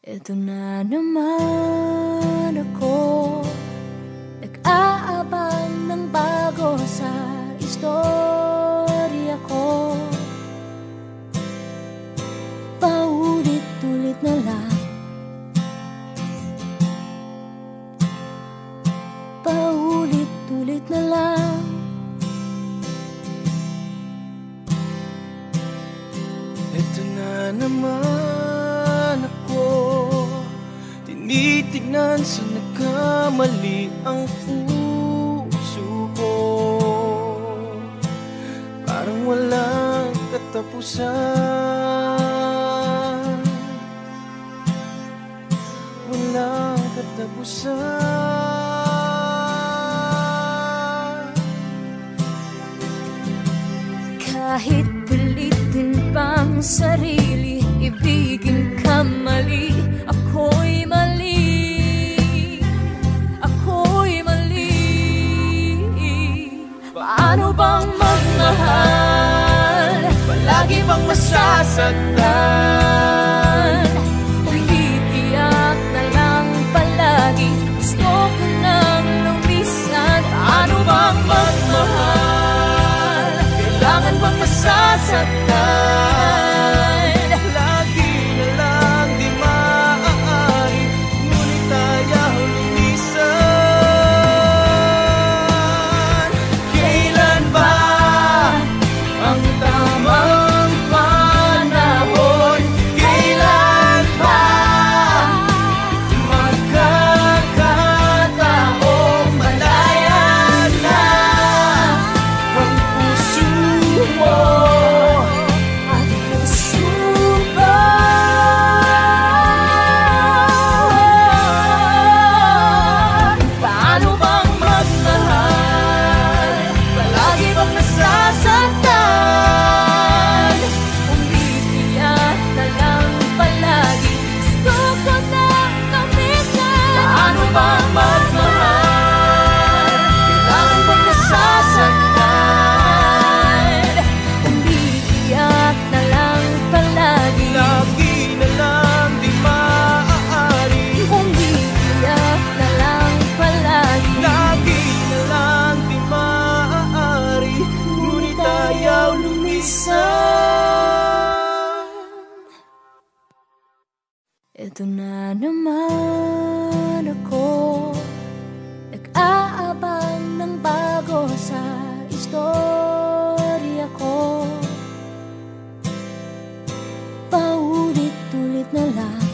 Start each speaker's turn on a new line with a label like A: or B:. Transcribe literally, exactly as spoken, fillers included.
A: Ito na naman ako, nag-aabang ng bago sa istorya ko. Paulit-ulit na lang, paulit-ulit na lang.
B: Ito na naman ako, tinitignan sa nagkamali ang puso ko. Parang walang katapusan, walang katapusan.
A: Kahit pilitin pang sarili, ibigin ka mali, ako'y mali, ako'y mali. Paano bang magmahal,
B: Palagi bang masasaktan?
A: Umiiyak na lang palagi, gusto ko nang lumisan. Paano bang magmahal,
B: Kailangan bang masasaktan? Lagi na lang di maaari, ngunit ayaw lumisan. Kailan ba ang tamang panahon? Kailan ba magkakataong malaya na ang puso mo
A: at puso ko? Paano bang magmahal, palagi bang nasasaktan? Umiiyak na lang palagi, gusto ko nang lumisan. Paano bang magmahal, kailangan bang nasasaktan? Umiiyak na lang palagi,
B: lagi na lang di maaari,
A: umiiyak na lang palagi.
B: lagi na lang di maaari, ngunit ayaw lumisan.
A: Ito na naman ako, nag-aabang ng bago sa istorya ko. Paulit-ulit na lang,